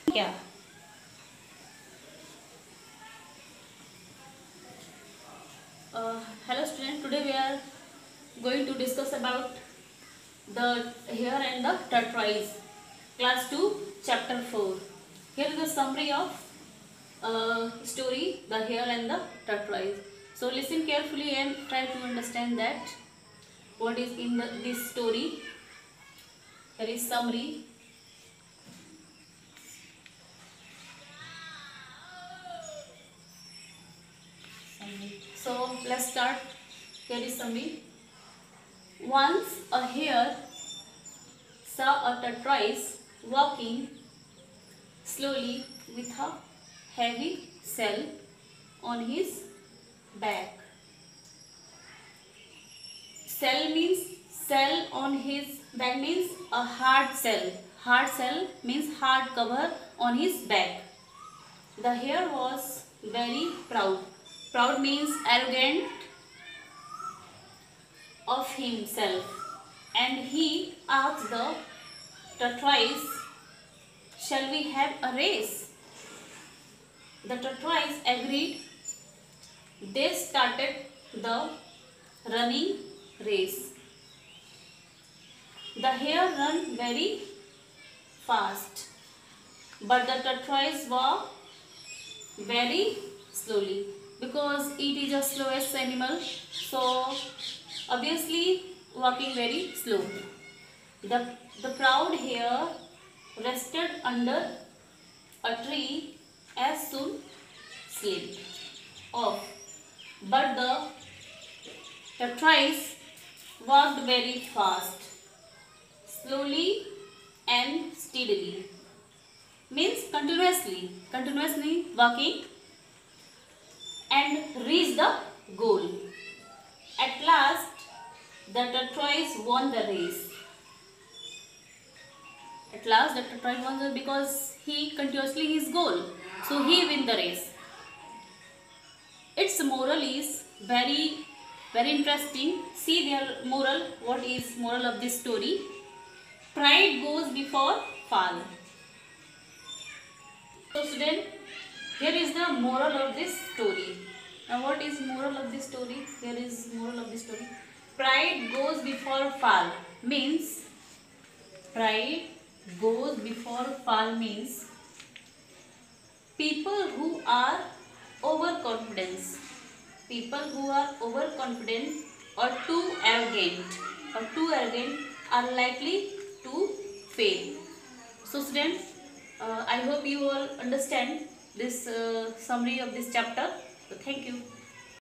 क्या? Hello student, today we are going to discuss about the hare and the tortoise, class 2 chapter 4. Here is the summary of story, the hare and the tortoise. So listen carefully and try to understand that what is in this story. There is summary. So let's start. Here is summary. Once a hare saw a tortoise walking slowly with a heavy shell on his back. Shell means shell on his back means a hard shell. Hard shell means hard cover on his back. The hare was very proud. Proud means arrogant of himself, and he asked the tortoise, "Shall we have a race?" The tortoise agreed. They started the running race. The hare ran very fast, but the tortoise walked very slowly because it is the slowest animal, so obviously walking very slow. The proud hare rested under a tree as soon slipped off, but the tortoise walked very fast, slowly and steadily. Means continuously walking and reached the goal. At last, the tortoise won the race. At last, the tortoise won because he continuously his goal. So he win the race. Its moral is very interesting. See their moral. What is moral of this story? Pride goes before fall. So student, here is the moral of this story. Now what is moral of this story? Here is moral of this story. Pride goes before fall means pride goes before fall means people who are overconfident or too arrogant are likely to fail. So students, I hope you all understand this summary of this chapter. So thank you.